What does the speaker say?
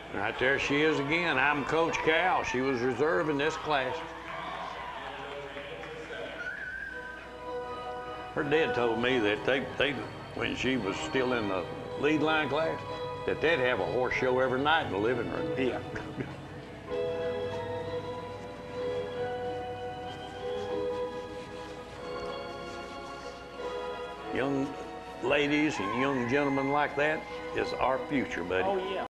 Right there she is again. I'm Coach Cal. She was reserve in this class. Her dad told me that they when she was still in the lead line class, that they'd have a horse show every night in the living room. Yeah. Young ladies and young gentlemen like that is our future, buddy. Oh, yeah.